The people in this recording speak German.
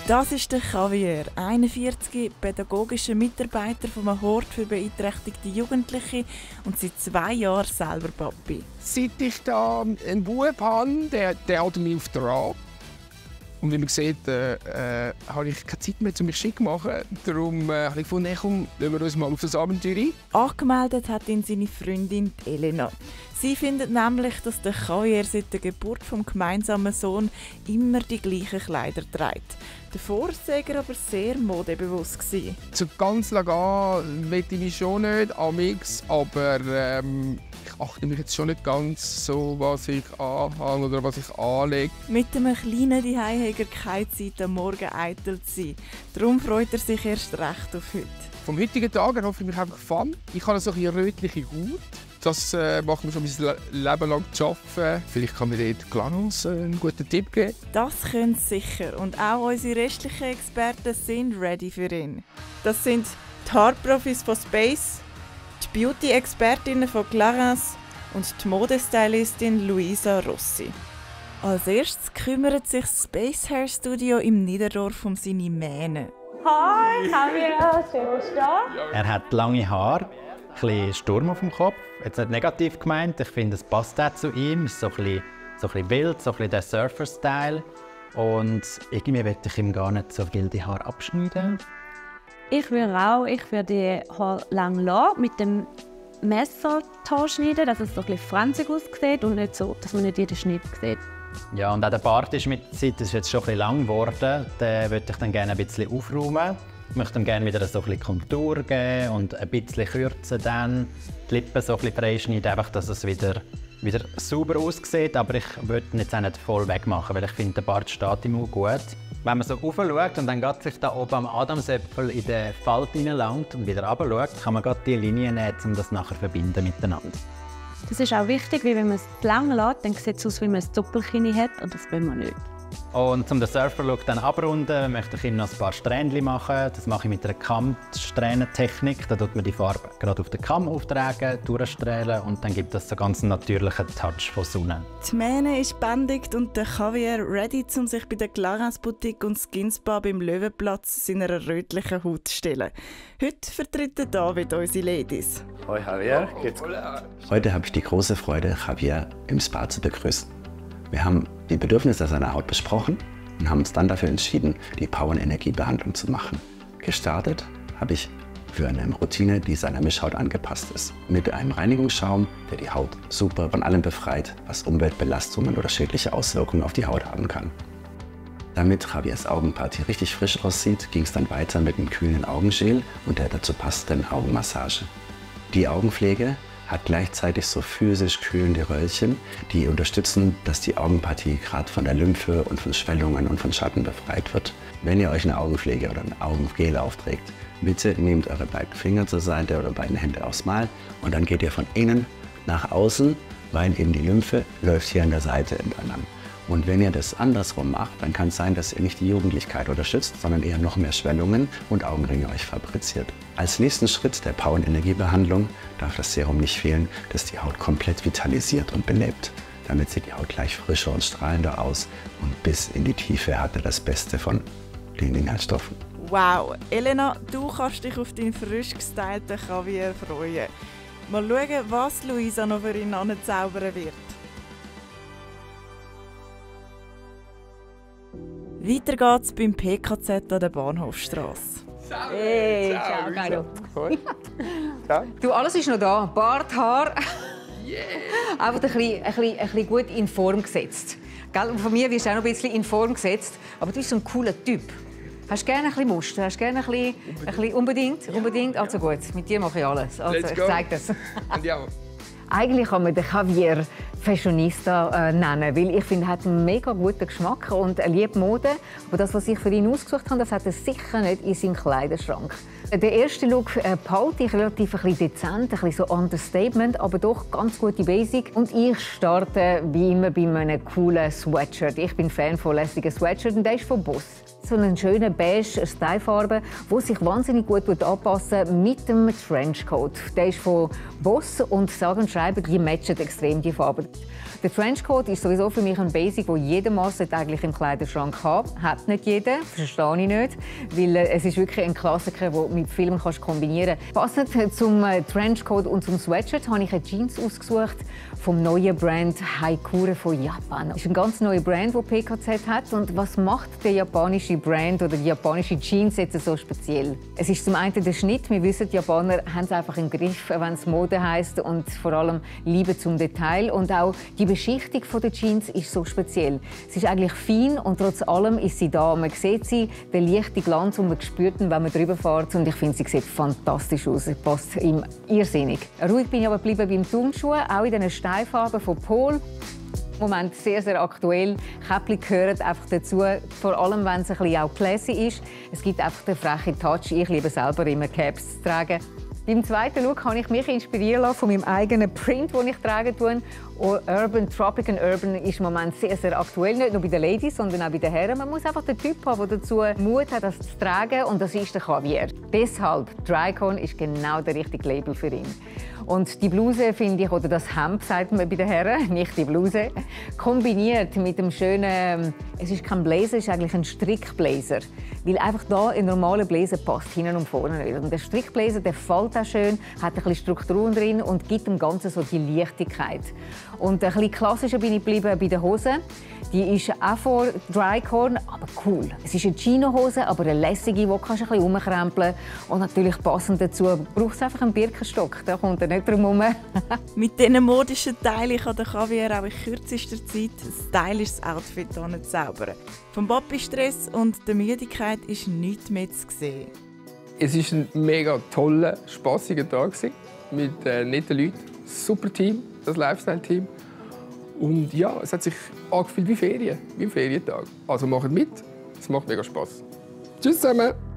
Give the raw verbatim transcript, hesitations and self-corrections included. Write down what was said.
Das ist der Javier, einundvierzig, pädagogischer Mitarbeiter von einem Hort für beeinträchtigte Jugendliche und seit zwei Jahren selber Papi. Seit ich da einen Bub habe, der, der hält mich auf den Rad. Und wie man sieht, äh, äh, habe ich keine Zeit mehr, um mich schick zu machen. Darum äh, habe ich gefunden, hey, komm, lassen wir uns mal auf das Abenteuer ein. Angemeldet hat ihn seine Freundin Elena. Sie findet nämlich, dass der Javier seit der Geburt des gemeinsamen Sohn immer die gleichen Kleider trägt. Davor war er aber sehr modebewusst. So ganz legal will ich mich schon nicht, amix, aber ähm, ich achte mich jetzt schon nicht ganz so, was ich anhabe oder was ich anlege. Mit einem kleinen Zuhause hat er keine Zeit, am Morgen eitel zu sein. Darum freut er sich erst recht auf heute. Vom heutigen Tag erhoffe ich mich einfach Fun. Ich habe so eine rötliche Haut. Das äh, macht mir schon mein Leben lang zu arbeiten. Vielleicht kann mir dort Glanz einen guten Tipp geben. Das können sie sicher. Und auch unsere restlichen Experten sind ready für ihn. Das sind die Haarprofis von Space, die Beauty-Expertinnen von Clarins und die Modestylistin Luisa Rossi. Als erstes kümmert sich das Space Hair Studio im Niederdorf um seine Mähne. Hi, Javier, schön, bist du da? Er hat lange Haare, ein bisschen Sturm auf dem Kopf. Jetzt nicht negativ gemeint, ich finde, es passt auch zu ihm. Es ist so ein bisschen, so ein bisschen wild, so ein bisschen der Surfer-Style. Und irgendwie möchte ich ihm gar nicht so wilde Haare abschneiden. Ich würde auch, ich würde die Haare lang lassen, mit dem Messer die Haare schneiden, dass es so ein bisschen franzig aussieht und nicht so, dass man nicht jeden Schnitt sieht. Ja, und auch der Bart ist mit der Zeit, das ist jetzt schon ein bisschen lang geworden. Den würde ich dann gerne ein bisschen aufräumen. Ich möchte ihm gerne wieder so ein bisschen Kontur geben und ein bisschen kürzen dann. Die Lippen so ein bisschen freischneiden, einfach, dass es wieder, wieder sauber aussieht. Aber ich würde ihn jetzt auch nicht voll wegmachen, weil ich finde, der Bart steht ihm auch gut. Wenn man so raufschaut und dann geht sich da oben am Adamsäpfel in den Falt hineinlangt und wieder runterschaut, kann man gerade die Linie nehmen, um das nachher verbinden miteinander. Das ist auch wichtig, weil wenn man es lang lässt, dann sieht es aus, wie man ein Doppelkinn hat, und das wollen wir nicht. Und um den Surfer-Look dann abrunden, möchte ich ihm noch ein paar Strähnchen machen. Das mache ich mit einer Kammsträhnentechnik. Da tut man die Farbe gerade auf den Kamm auftragen, durchstrählen und dann gibt es so ganz einen natürlichen Touch von Sonne. Die Mähne ist bändigt und der Javier ready, um sich bei der Clarins Boutique und Skinspa beim Löwenplatz seiner rötlichen Haut zu stellen. Heute vertritt David unsere Ladies. Hoi Javier, geht's gut? Heute habe ich die große Freude, Javier im Spa zu begrüßen. Wir haben die Bedürfnisse seiner Haut besprochen und haben uns dann dafür entschieden, die Power-Energie-Behandlung zu machen. Gestartet habe ich für eine Routine, die seiner Mischhaut angepasst ist. Mit einem Reinigungsschaum, der die Haut super von allem befreit, was Umweltbelastungen oder schädliche Auswirkungen auf die Haut haben kann. Damit Javiers Augenpartie richtig frisch aussieht, ging es dann weiter mit einem kühlen Augengel und der dazu passenden Augenmassage. Die Augenpflege hat gleichzeitig so physisch kühlende Röllchen, die unterstützen, dass die Augenpartie gerade von der Lymphe und von Schwellungen und von Schatten befreit wird. Wenn ihr euch eine Augenpflege oder ein Augengel aufträgt, bitte nehmt eure beiden Finger zur Seite oder beiden Hände aufs Mal und dann geht ihr von innen nach außen, weil eben die Lymphe läuft hier an der Seite entlang. Und wenn ihr das andersrum macht, dann kann es sein, dass ihr nicht die Jugendlichkeit unterstützt, sondern eher noch mehr Schwellungen und Augenringe euch fabriziert. Als nächsten Schritt der Power- und Energiebehandlung darf das Serum nicht fehlen, das die Haut komplett vitalisiert und belebt. Damit sieht die Haut gleich frischer und strahlender aus und bis in die Tiefe hat er das Beste von den Inhaltsstoffen. Wow, Elena, du kannst dich auf deinen frisch gestylten Javier freuen. Mal schauen, was Luisa noch für ihn anzaubern wird. Weiter geht's beim P K Z an der Bahnhofstrasse. Hey, ciao, Caro. Du, alles ist noch da. Bart, Haar. Yeah. Einfach ein bisschen, ein, bisschen, ein bisschen gut in Form gesetzt. Gell? Und von mir wirst du auch noch ein bisschen in Form gesetzt. Aber du bist so ein cooler Typ. Hast du gerne ein bisschen Muster? Hast du gerne ein bisschen, unbedingt? Ein bisschen unbedingt? Ja, unbedingt? Also gut, mit dir mache ich alles. Also, ich zeige das. Und ja. Eigentlich kann man den Javier Fashionista äh, nennen, weil ich finde, er hat einen mega guten Geschmack und er liebt Mode. Aber das, was ich für ihn ausgesucht habe, das hat er sicher nicht in seinem Kleiderschrank. Der erste Look äh, behalte ich relativ ein bisschen dezent, ein bisschen so Understatement, aber doch ganz gute Basic. Und ich starte wie immer bei einem coolen Sweatshirt. Ich bin Fan von lässigen Sweatshirt und der ist von Boss. So einen schönen beige Stylefarbe, die sich wahnsinnig gut anpassen mit dem Trenchcoat. Der ist von Boss und sage und schreibe, die matchen extrem die Farben. Der Trenchcoat ist sowieso für mich ein Basic, wo jeder Mann eigentlich im Kleiderschrank haben. Hat nicht jeder, verstehe ich nicht, weil äh, es ist wirklich ein Klassiker, den du mit Filmen kannst kombinieren kannst. Passend zum äh, Trenchcoat und zum Sweatshirt habe ich eine Jeans ausgesucht vom neuen Brand Haikure von Japan. Das ist ein ganz neuer Brand, den P K Z hat. Und was macht der japanische Brand oder die japanische Jeans jetzt so speziell? Es ist zum einen der Schnitt. Wir wissen, die Japaner haben es einfach im Griff, wenn es Mode heisst, und vor allem Liebe zum Detail. Und auch die Beschichtung der Jeans ist so speziell. Sie ist eigentlich fein und trotz allem ist sie da. Man sieht sie, den leichten Glanz, und man spürt ihn, wenn man drüber fährt. Und ich finde, sie sieht fantastisch aus. Sie passt ihm irrsinnig. Ruhig bin ich aber geblieben beim Turnschuh, auch in diesen Steinfarben von Pol. Im Moment sehr, sehr aktuell. Käppli gehören einfach dazu, vor allem wenn es ein bisschen auch classy ist. Es gibt einfach den frechen Touch. Ich liebe selber immer Caps zu tragen. Beim zweiten Look habe ich mich inspirieren lassen von meinem eigenen Print, den ich trage. Urban, Tropic and Urban ist im Moment sehr, sehr aktuell. Nicht nur bei den Ladies, sondern auch bei den Herren. Man muss einfach den Typ haben, der dazu Mut hat, das zu tragen. Und das ist der Javier. Deshalb, Drycon ist genau der richtige Label für ihn. Und die Bluse, finde ich, oder das Hemd, sagt man bei den Herren, nicht die Bluse, kombiniert mit dem schönen, es ist kein Blazer, es ist eigentlich ein Strickblazer. Weil einfach da ein normaler Blazer passt, hinten und vorne nicht. Und der Strickblazer, der fällt auch schön, hat ein bisschen Strukturen drin und gibt dem Ganzen so die Leichtigkeit. Und ein bisschen klassischer bin ich geblieben bei den Hosen. Die ist auch von Drycorn, aber cool. Es ist eine Chino-Hose, aber eine lässige, die kannst du ein bisschen umkrempeln. Und natürlich passend dazu braucht es einfach einen Birkenstock. Da kommt er nicht drum herum. Mit diesen modischen Teilen kann der Javier auch in kürzester Zeit ein stylisches Outfit zaubern. Vom Papi-Stress und der Müdigkeit ist nichts mehr zu sehen. Es war ein mega toller, spassiger Tag mit äh, netten Leuten. Super Team, das Lifestyle-Team. Und ja, es hat sich angefühlt wie Ferien, wie ein Ferientag. Also macht mit, es macht mega Spass. Tschüss zusammen!